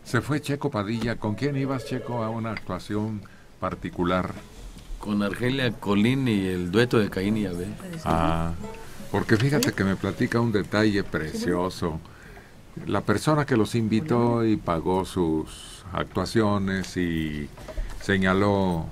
Se fue Checo Padilla. ¿Con quién ibas, Checo, a una actuación particular? Con Argelia Colín y el dueto de Caín y Abel. Ah, porque fíjate que me platica un detalle precioso. La persona que los invitó y pagó sus actuaciones y señaló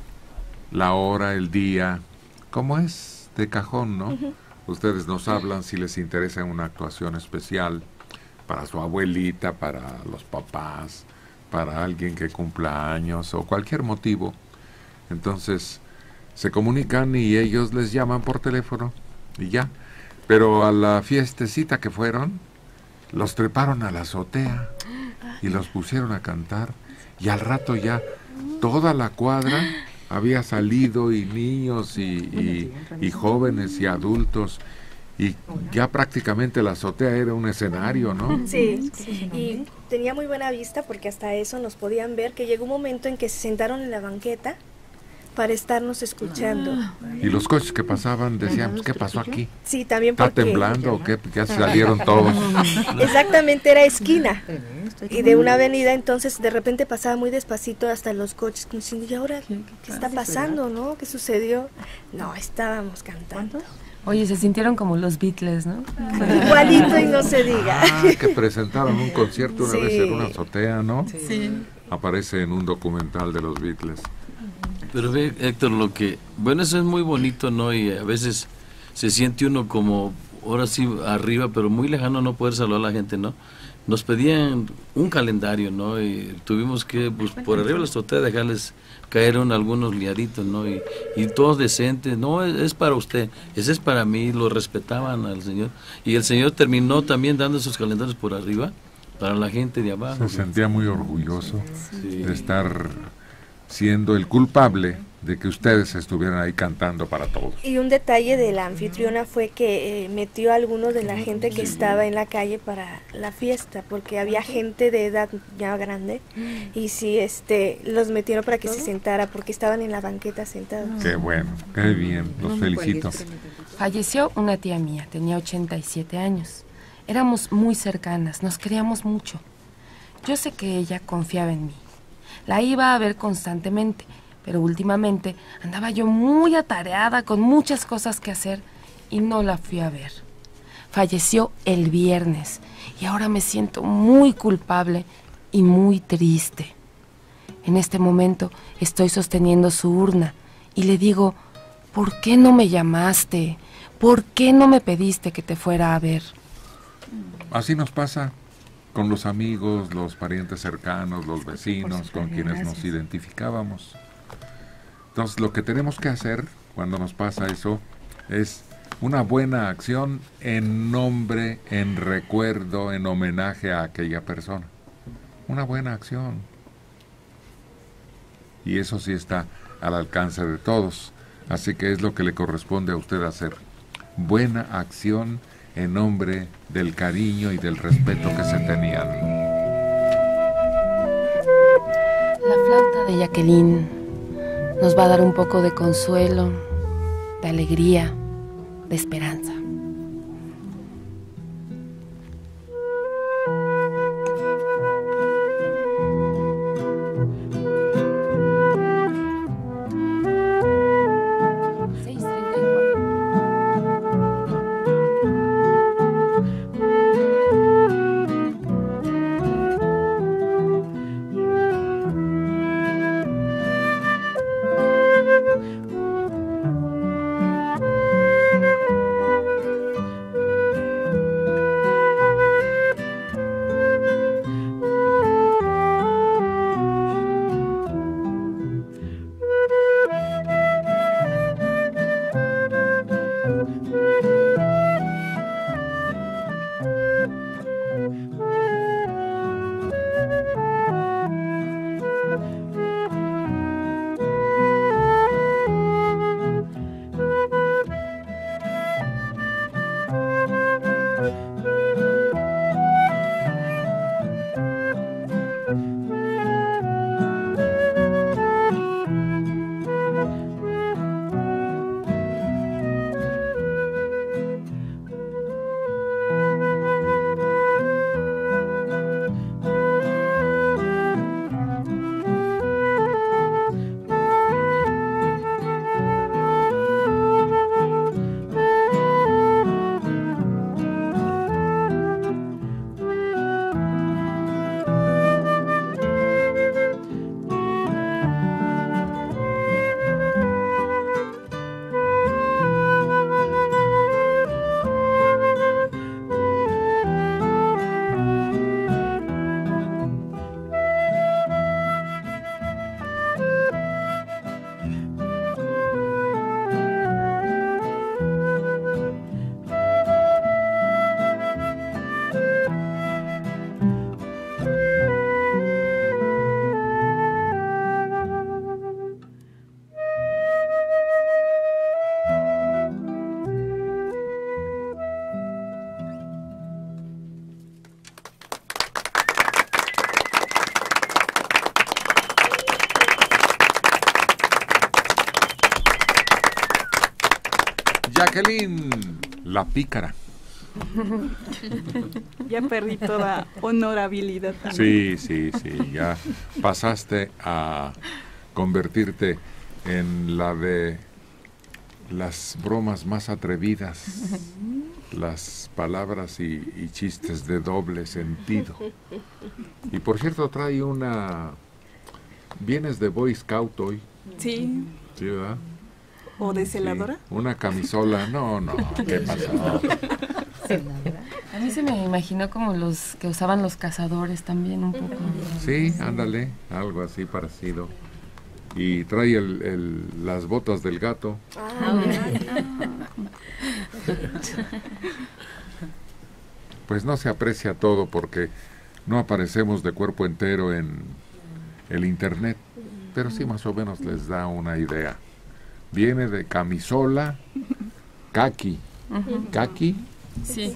la hora, el día, ¿cómo es? De cajón, ¿no? Ustedes nos hablan si les interesa una actuación especial para su abuelita, para los papás, para alguien que cumpla años o cualquier motivo. Entonces se comunican y ellos les llaman por teléfono y ya. Pero a la fiestecita que fueron, los treparon a la azotea y los pusieron a cantar, y al rato ya toda la cuadra había salido, y niños y jóvenes y adultos, y ya prácticamente la azotea era un escenario, ¿no? Sí, y tenía muy buena vista porque hasta eso nos podían ver, que llegó un momento en que se sentaron en la banqueta para estarnos escuchando. Y los coches que pasaban decían, pues, ¿qué pasó aquí? Sí, también ¿Está porque... temblando o qué? Ya salieron todos. Exactamente, era esquina y de una avenida, entonces de repente pasaba muy despacito hasta los coches, como diciendo, ¿y ahora qué está pasando, no? ¿Qué sucedió? No, estábamos cantando. Oye, se sintieron como los Beatles, ¿no? Igualito y no se diga. Ah, que presentaron un concierto una vez en una azotea, ¿no? Sí. Aparece en un documental de los Beatles. Pero ve, Héctor, bueno, eso es muy bonito, ¿no? Y a veces se siente uno como, ahora sí, arriba, pero muy lejano no poder saludar a la gente, ¿no? Nos pedían un calendario, ¿no? Y tuvimos que, pues, por arriba de la azotea dejarles caer algunos liaditos, ¿no? Y todos decentes, no, es para usted, ese es para mí, lo respetaban al Señor. Y el Señor terminó también dando esos calendarios por arriba para la gente de abajo. Se sentía muy orgulloso de estar siendo el culpable de que ustedes estuvieran ahí cantando para todos. Y un detalle de la anfitriona fue que metió a algunos de la gente que estaba en la calle para la fiesta, porque había gente de edad ya grande, y sí, los metieron para que se sentara, porque estaban en la banqueta sentados. Qué bueno, qué bien, los felicito. Falleció una tía mía, tenía 87 años. Éramos muy cercanas, nos queríamos mucho. Yo sé que ella confiaba en mí. La iba a ver constantemente, pero últimamente andaba yo muy atareada con muchas cosas que hacer y no la fui a ver. Falleció el viernes y ahora me siento muy culpable y muy triste. En este momento estoy sosteniendo su urna y le digo, ¿por qué no me llamaste? ¿Por qué no me pediste que te fuera a ver? Así nos pasa con los amigos, los parientes cercanos, los vecinos con quienes nos identificábamos. Entonces, lo que tenemos que hacer cuando nos pasa eso es una buena acción en nombre, en recuerdo, en homenaje a aquella persona. Una buena acción. Y eso sí está al alcance de todos. Así que es lo que le corresponde a usted hacer. Buena acción en nombre del cariño y del respeto que se tenían. La flauta de Jacqueline nos va a dar un poco de consuelo, de alegría, de esperanza. Jacqueline, la pícara. Ya perdí toda honorabilidad también. Sí, ya pasaste a convertirte en la de las bromas más atrevidas, las palabras y chistes de doble sentido. Y por cierto, trae una... ¿Vienes de Boy Scout hoy? Sí. Sí, ¿verdad? ¿O de celadora? Sí, una camisola, no, ¿qué pasó? A mí se me imaginó como los que usaban los cazadores también un poco. Sí, ándale, algo así parecido. Y trae las botas del gato. Pues no se aprecia todo porque no aparecemos de cuerpo entero en el internet, pero sí más o menos les da una idea. Viene de camisola, kaki. ¿Kaki? Sí.